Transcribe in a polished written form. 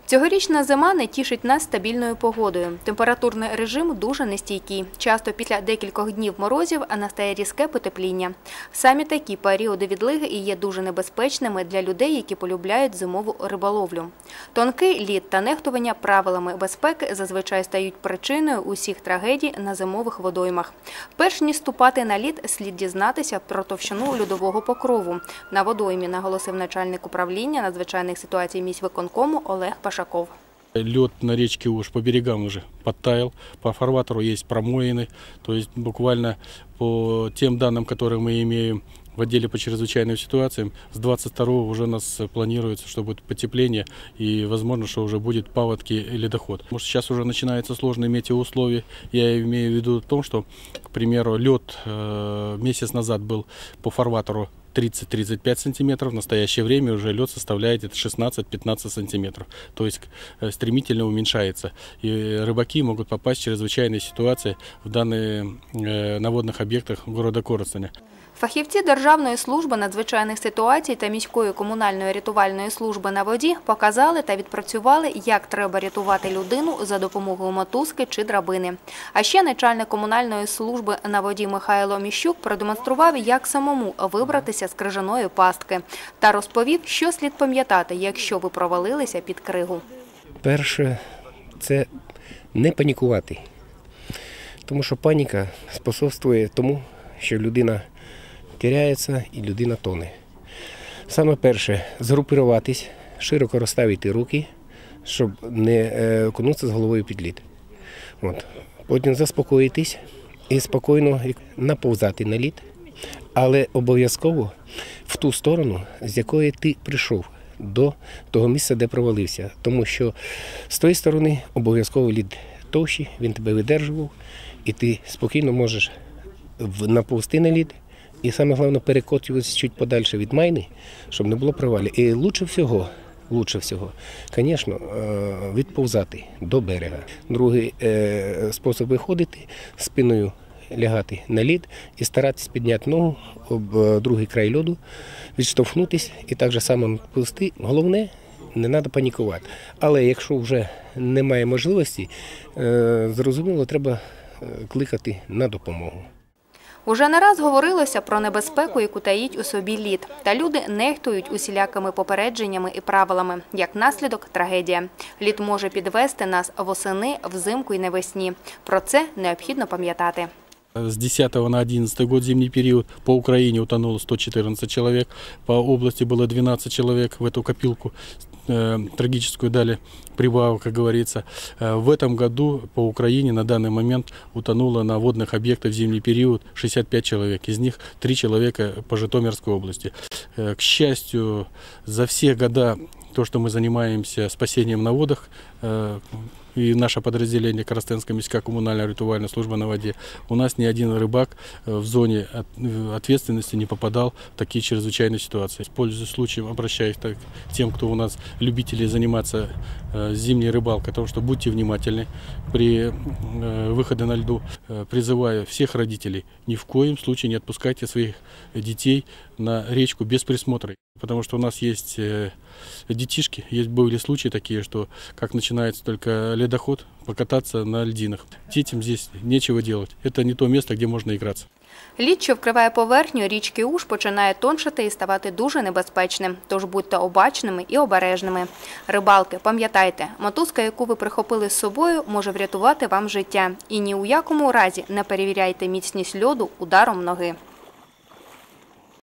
Цьогорічна зима не тішить нас стабільною погодою. Температурний режим дуже нестійкий. Часто після декількох днів морозів настає різке потепління. Самі такі періоди відлиги і є дуже небезпечними для людей, які полюбляють зимову риболовлю. Тонкий лід та нехтування правилами безпеки зазвичай стають причиною усіх трагедій на зимових водоймах. Перш ніж ступати на лід, слід дізнатися про товщину льодового покрову на водоймі, наголосив начальник управління надзвичайних ситуацій міськвиконкому Олег Пашаков. Лед на речке Уж по берегам уже подтаял, по фарватеру есть промоины, то есть буквально по тем данным, которые мы имеем в отделе по чрезвычайным ситуациям, с 22-го уже у нас планируется, что будет потепление и возможно, что уже будет паводки и ледоход. Потому что сейчас уже начинаются сложные метеоусловия. Я имею в виду то, что, к примеру, лед месяц назад был по фарватеру 30-35 сантиметров, в настоящее время уже лед составляет 16-15 сантиметров, то есть стремительно уменьшается. И рыбаки могут попасть в чрезвычайные ситуации в данные на водных объектах города Коростеня. Фахівці Державної служби надзвичайних ситуацій та міської комунальної рятувальної служби на воді показали та відпрацювали, як треба рятувати людину за допомогою мотузки чи драбини. А ще начальник комунальної служби на воді Михайло Міщук продемонстрував, як самому вибратися з крижаної пастки та розповів, що слід пам'ятати, якщо ви провалилися під кригу. Перше – це не панікувати, тому що паніка способствує тому, що людина теряється і людина тоне. Саме перше – згрупуватись, широко розставити руки, щоб не окунутися з головою під лід. Потім заспокоїтись і спокійно наповзати на лід, але обов'язково в ту сторону, з якої ти прийшов до того місця, де провалився. Тому що з тої сторони обов'язково лід товщий, він тебе видержував, і ти спокійно можеш наповзти на лід. І саме головне перекотуватися чуть подальше від майни, щоб не було провалів. І лучше всього, звісно, відповзати до берега. Другий спосіб виходити, спиною лягати на лід і старатися підняти ногу об другий край льоду, відштовхнутися і так же само пусти. Головне, не треба панікувати. Але якщо вже немає можливості, зрозуміло, треба кликати на допомогу. Уже не раз говорилося про небезпеку, яку таїть у собі лід. Та люди нехтують усілякими попередженнями і правилами. Як наслідок – трагедія. Лід може підвести нас восени, взимку і навесні. Про це необхідно пам'ятати. С 10 на 11 год зимний период по Украине утонуло 114 человек, по области было 12 человек, в эту копилку трагическую дали прибавку, как говорится. В этом году по Украине на данный момент утонуло на водных объектах в зимний период 65 человек, из них 3 человека по Житомирской области. К счастью, за все года то, что мы занимаемся спасением на водах, и наше подразделение Коростенская міська коммунальная рятувальная служба на воде, у нас ни один рыбак в зоне ответственности не попадал в такие чрезвычайные ситуации. Пользуясь случаем, обращаюсь к тем, кто у нас любители заниматься зимней рыбалкой, о том, что будьте внимательны при выходе на льду. Призываю всех родителей, ни в коем случае не отпускайте своих детей на речку без присмотра. Потому что у нас есть детишки, были случаи такие, что как начинается только ледоход, покататься на льдинах. Детям здесь нечего делать. Это не то место, где можно играться. Лід, що вкриває поверхню річки Уж, починає тоншати і ставати дуже небезпечним. Тож будьте обачними і обережними. Рибалки, пам'ятайте, мотузка, яку ви прихопили з собою, може врятувати вам життя. І ні у якому разі не перевіряйте міцність льоду ударом ноги.